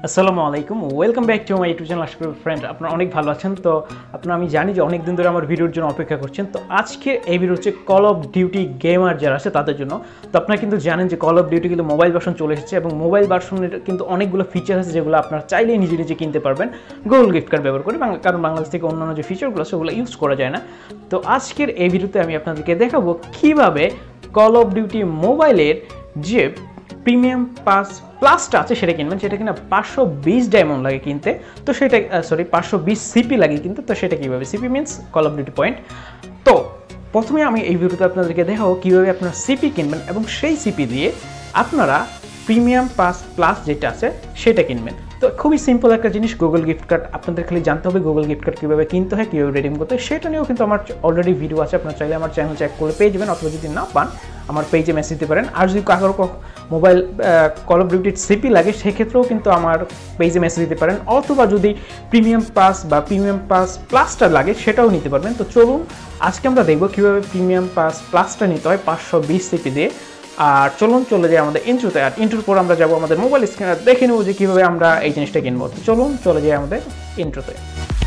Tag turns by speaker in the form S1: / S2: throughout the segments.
S1: আসসালামু আলাইকুম, welcome back to my YouTube channel. আশা করি ফ্রেন্ড আপনারা অনেক ভালো আছেন। তো আপনারা আমি জানি যে অনেক দিন ধরে আমার ভিডিওর জন্য অপেক্ষা করছেন। তো আজকে এই ভিডিও হচ্ছে কল অফ ডিউটি গেমার যারা আছে তাদের জন্য। তো আপনারা কিন্তু জানেন যে কল অফ ডিউটি কিন্তু মোবাইল ভার্সন চলে এসেছে এবং মোবাইল ভার্সনের কিন্তু অনেকগুলো ফিচার আছে যেগুলো আপনারা চাইলেই নিজে নিজে কিনতে পারবেন গুগল গিফট কার্ড ব্যবহার করে, কারণ বাংলাদেশ থেকে অন্যান্য যে ফিচারগুলো সেগুলো ইউজ করা যায় না। তো আজকের এই ভিডিওতে আমি আপনাদেরকে দেখাবো কীভাবে কল অফ ডিউটি মোবাইলের যে প্রিমিয়াম পাস প্লাসটা আছে সেটা কিনবেন। সেটা কিনা 520 ডায়মন্ড লাগে কিনতে। তো সেটা 520 সিপি লাগে কিনতে। তো সেটা কীভাবে, CP means Call of Duty point. তো প্রথমে আমি এই ভিডিওতে আপনাদেরকে দেখাবো কীভাবে আপনারা সিপি কিনবেন এবং সেই সিপি দিয়ে আপনারা প্রিমিয়াম পাস প্লাস যেটা আছে সেটা কিনবেন। তো খুবই সিম্পল একটা জিনিস, গুগল গিফট কার্ড। আপনাদের খালি জানতে হবে গুগল গিফট কার্ড কীভাবে কিনতে হয়, কীভাবে রিডিম করতে হয়। সেটা নিয়েও কিন্তু আমার অলরেডি ভিডিও আছে, আপনারা চাইলে আমার চ্যানেল চেক করে পেয়ে যাবেন, অথবা যদি না পান আমার পেজে মেসেজ দিতে পারেন। আর যদি কারোর মোবাইল কল অফ ডিউটির সিপি লাগে সেক্ষেত্রেও কিন্তু আমার পেজে মেসেজ দিতে পারেন, অথবা যদি প্রিমিয়াম পাস বা প্রিমিয়াম পাস প্লাসটা লাগে সেটাও নিতে পারবেন। তো চলুন আজকে আমরা দেখব কীভাবে প্রিমিয়াম পাস প্লাসটা নিতে হয় 520 সিপি দিয়ে। আর চলুন চলে যাই আমাদের ইন্ট্রোতে। আর ইন্ট্রোর পর আমরা যাবো আমাদের মোবাইল স্ক্রিনে, দেখে নেবো যে কীভাবে আমরা এই জিনিসটা কিনবো। তো চলুন চলে যাই আমাদের ইন্ট্রোতে।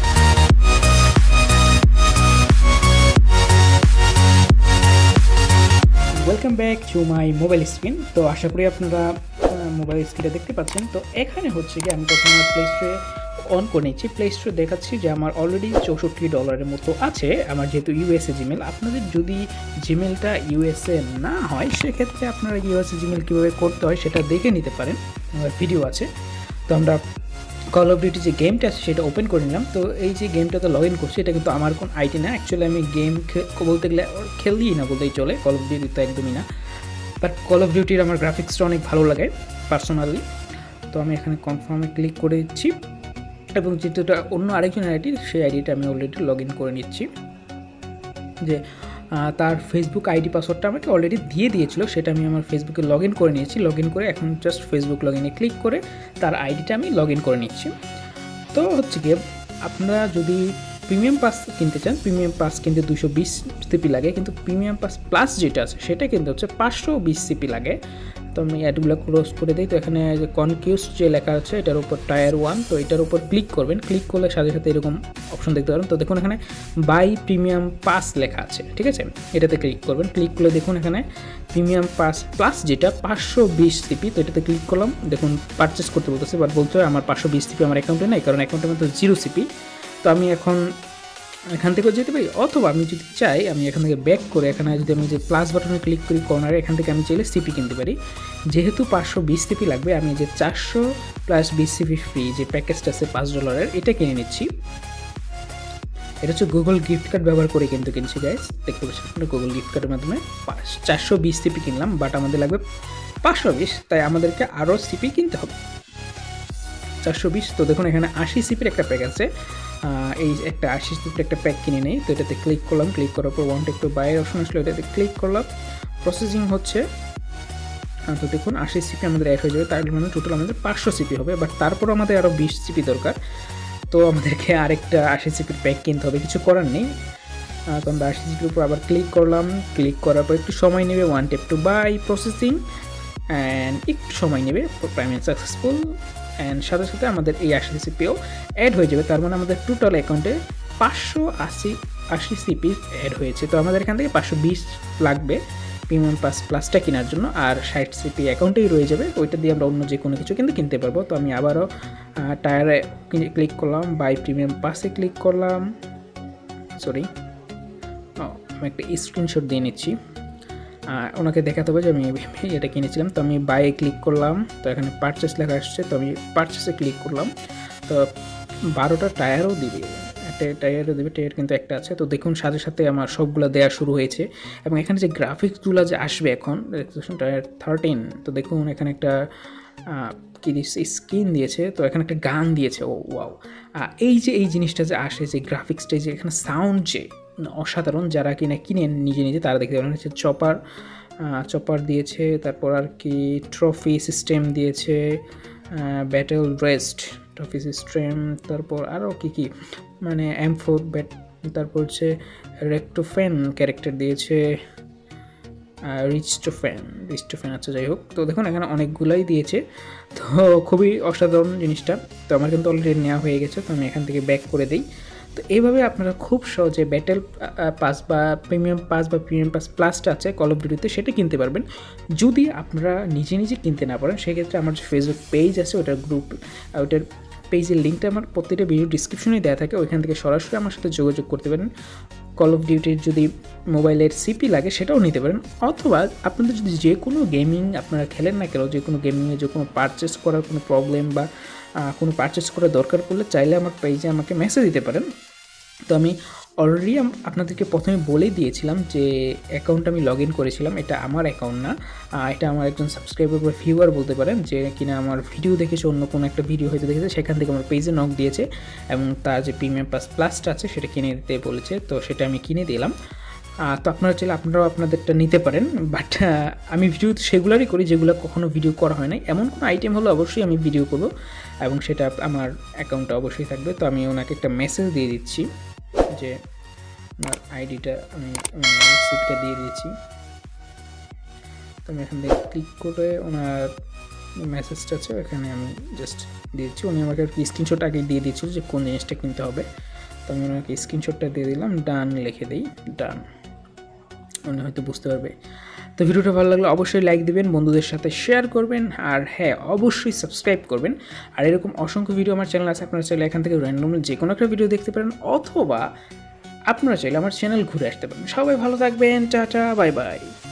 S1: Welcome back to my mobile screen. তো আশা করি আপনারা মোবাইল স্ক্রিনটা দেখতে পাচ্ছেন। তো এখানে হচ্ছে কি আমি প্রথমে প্লে স্টোরে অন করে নিচ্ছি। প্লে স্টোরে দেখাচ্ছি যে আমার অলরেডি $64 মতো আছে, আমার যেহেতু ইউএসএ জিমেল। আপনাদের যদি জিমেলটা ইউএসএ না হয় সেক্ষেত্রে আপনারা ইউএসএ জিমেল কীভাবে করতে হয় সেটা দেখে নিতে পারেন, আমার ভিডিও আছে। তো আমরা কল অফ ডিউটি যে গেমটা আছে সেটা ওপেন করে নিলাম। তো এই যে গেমটাতে লগ ইন করছি এটা কিন্তু আমার কোন আইডি না, অ্যাকচুয়ালি আমি গেম বলতে গেলে খেলই না বলতেই চলে, কল অফ ডিউটি তো একদমই না। বাট কল অফ ডিউটির আমার গ্রাফিক্সটা অনেক ভালো লাগে পার্সোনালি। তো আমি এখানে কনফার্মে ক্লিক করে দিচ্ছি এবং যেটা অন্য আরেকজনের আইডি সেই আইডিটা আমি অলরেডি লগ ইন করে নিচ্ছি। যে তার ফেসবুক আইডি পাসওয়ার্ডটা আমাকে অলরেডি দিয়ে দিয়েছিল, সেটা আমি আমার ফেসবুকে লগ ইন করে নিয়েছি। লগ ইন করে এখন জাস্ট ফেসবুক লগ ইনে ক্লিক করে তার আইডিটা আমি লগ ইন করে নিচ্ছি। তো হচ্ছে গিয়ে আপনারা যদি প্রিমিয়াম পাস কিনতে চান, প্রিমিয়াম পাস কিনতে 220 সিপি লাগে, কিন্তু প্রিমিয়াম পাস প্লাস যেটা আছে সেটা কিন্তু হচ্ছে 520 সিপি লাগে। তো আমি অ্যাডগুলো ক্লোজ করে দিই। তো এখানে যে কনকিউস যে লেখা আছে এটার উপর টায়ার 1, তো এটার উপর ক্লিক করবেন। ক্লিক করলে সাথে সাথে এরকম অপশন দেখতে পারেন। তো দেখুন এখানে বাই প্রিমিয়াম পাস লেখা আছে, ঠিক আছে, এটাতে ক্লিক করবেন। ক্লিক করলে দেখুন এখানে প্রিমিয়াম পাস প্লাস যেটা 520 সিপি, তো এটাতে ক্লিক করলাম। দেখুন পারচেস করতে বলতেছে, বাট বলতে হয় আমার 520 সিপি আমার অ্যাকাউন্টে নাই, কারণ অ্যাকাউন্টের মধ্যে 0 সিপি। তো আমি এখন এখান থেকেও যেতে পারি, অথবা আমি যদি চাই আমি এখান থেকে ব্যাক করে এখানে যদি আমি যে প্লাস বাটনে ক্লিক করি কর্নারে, এখান থেকে আমি চাইলে সিপি কিনতে পারি। যেহেতু 520 সিপি লাগবে, আমি যে 400 + 20 সিপি ফ্রি যে প্যাকেজটা আছে $5 এটা কিনে নিচ্ছি। এটা হচ্ছে গুগল গিফট কার্ড ব্যবহার করে কিন্তু কিনছি গাইস, দেখতে পাচ্ছেন আপনারা গুগল গিফট কার্ডের মাধ্যমে 420 সিপি কিনলাম, বাট আমাদের লাগবে 520, তাই আমাদেরকে আরও সিপি কিনতে হবে 420। তো দেখুন এখানে 80 সিপির একটা প্যাক আছে, এই একটা 80 সিপির একটা প্যাক কিনে নেই। তো এটাতে ক্লিক করলাম, ক্লিক করার পর ওয়ান্ট একটু বাইয়ের অপশন আসলো, এটাতে ক্লিক করলাম, প্রসেসিং হচ্ছে। তো দেখুন 80 সিপি আমাদের অ্যাড হয়ে যাবে, তার মানে টোটাল আমাদের 500 সিপি হবে। বাট তারপর আমাদের আরও 20 সিপি দরকার, তো আমাদেরকে আরেকটা 80 সিপির প্যাক কিনতে হবে, কিছু করার নেই। তো আমরা 80 সিপির উপর আবার ক্লিক করলাম। ক্লিক করার পর একটু সময় নেবে, ওয়ান্ট একটু বাই প্রসেসিং অ্যান্ড একটু সময় নেবে, পেমেন্ট সাকসেসফুল। অ্যান্ড সাথে সাথে আমাদের এই 80 সিপিও অ্যাড হয়ে যাবে, তার মানে আমাদের টোটাল অ্যাকাউন্টে 580 সিপি অ্যাড হয়েছে। তো আমাদের এখান থেকে 520 লাগবে প্রিমিয়াম পাস প্লাসটা কেনার জন্য, আর 60 সিপি অ্যাকাউন্টেই রয়ে যাবে, ওইটা দিয়ে আমরা অন্য যে কোনো কিছু কিন্তু কিনতে পারবো। তো আমি আবারও টায়ারে ক্লিক করলাম, বাই প্রিমিয়াম পাসে ক্লিক করলাম, আমি একটা স্ক্রিনশট দিয়ে নিচ্ছি, ওনাকে দেখাতে হবে যে আমি এটা কিনেছিলাম। তো আমি বাইয়ে ক্লিক করলাম, তো এখানে পারচেস লেখা আসছে, তো আমি পারচেসে ক্লিক করলাম। তো 12টা টায়ারও দিবে, টায়ার কিন্তু একটা আছে। তো দেখুন সাথে সাথে আমার সবগুলো দেওয়া শুরু হয়েছে, এবং এখানে যে গ্রাফিক্সগুলো যে আসবে এখন টায়ার 13, তো দেখুন এখানে একটা কি দিয়েছে, স্কিন দিয়েছে, তো এখানে একটা গান দিয়েছে। ও ওয়াও, এই যে এই জিনিসটা যে আসে, যে গ্রাফিক্সটা, যে এখানে সাউন্ড যে অসাধারণ, যারা কিনে নিজে নিজে তারা দেখতে পারেন। হচ্ছে চপার দিয়েছে, তারপর আর কি ট্রফি সিস্টেম দিয়েছে, ব্যাটেল রেস্ট ট্রফি সিস্টেম, তারপর আরও কী মানে M4 তারপর হচ্ছে রেক্টোফেন ক্যারেক্টার দিয়েছে, রিস্টোফ্যান আচ্ছা যাই হোক। তো দেখুন এখানে অনেকগুলাই দিয়েছে, তো খুবই অসাধারণ জিনিসটা। তো আমার কিন্তু অলরেডি নেওয়া হয়ে গেছে, তো আমি এখান থেকে ব্যাক করে দিই। তো এইভাবে আপনারা খুব সহজে ব্যাটেল পাস বা প্রিমিয়াম পাস প্লাসটা আছে কল অফ ডিউটিতে, সেটা কিনতে পারবেন। যদি আপনারা নিজে কিনতে না পারেন, সেক্ষেত্রে আমার যে ফেসবুক পেজ আছে ওটার ওটার পেজের লিঙ্কটা আমার প্রত্যেকটা ভিডিও ডিসক্রিপশনে দেওয়া থাকে, ওইখান থেকে সরাসরি আমার সাথে যোগাযোগ করতে পারেন। কল অফ ডিউটির যদি মোবাইলের সিপি লাগে সেটাও নিতে পারেন, অথবা আপনাদের যদি যে কোনো গেমিং আপনারা খেলেন না কেন, যে কোনো গেমিংয়ে যে কোনো পারচেস করার কোনো প্রবলেম বা কোনো পারচেস করার দরকার পড়লে চাইলে আমার পেজে আমাকে মেসেজ দিতে পারেন। তো আমি অলরেডি আপনাদেরকে প্রথমে বলেই দিয়েছিলাম যে অ্যাকাউন্টটা আমি লগ ইন করেছিলাম, এটা আমার অ্যাকাউন্ট না, এটা আমার একজন সাবস্ক্রাইবার বা ভিউয়ার বলতে পারেন, যে কিনা আমার ভিডিও দেখেছে, অন্য কোনো একটা ভিডিও হয়তো দেখেছে, সেখান থেকে আমার পেজে নক দিয়েছে এবং তার যে প্রিমিয়াম প্লাসটা আছে সেটা কিনে দিতে বলেছে, তো সেটা আমি কিনে দিলাম। তো আপনারা চাইলে আপনারাও আপনাদেরটা নিতে পারেন, বাট আমি ভিডিও সেগুলোরই করি যেগুলো কখনো ভিডিও করা হয় নাই। এমন কোনো আইটেম হলে অবশ্যই আমি ভিডিও করব এবং সেটা আমার অ্যাকাউন্টে অবশ্যই থাকবে। তো আমি ওনাকে একটা মেসেজ দিয়ে দিচ্ছি যে আমার আইডিটা আমি রিসিপ্টটা দিয়ে দিয়েছি। তো আমি এখান থেকে ক্লিক করে ওনার মেসেজটা আছে এখানে আমি জাস্ট দিয়েছি। উনি আমাকে স্ক্রিনশট আগে দিয়ে দিয়েছিল যে কোন জিনিসটা কিনতে হবে, তো আমি ওনাকে স্ক্রিনশটটা দিয়ে দিলাম, ডান লিখে দিই, ডান। উনি হয়তো বুঝতে পারবে। তো ভিডিওটা ভালো লাগলে অবশ্যই লাইক দিবেন, বন্ধুদের সাথে শেয়ার করবেন, আর হ্যাঁ অবশ্যই সাবস্ক্রাইব করবেন। আর এরকম অসংখ্য ভিডিও আমার চ্যানেল আছে, আপনারা চাইলে এখান থেকে র্যান্ডমলি যে কোনো একটা ভিডিও দেখতে পারেন, অথবা আপনারা চাইলে আমার চ্যানেল ঘুরে আসতে পারেন। সবাই ভালো থাকবেন, টাটা, বাই বাই।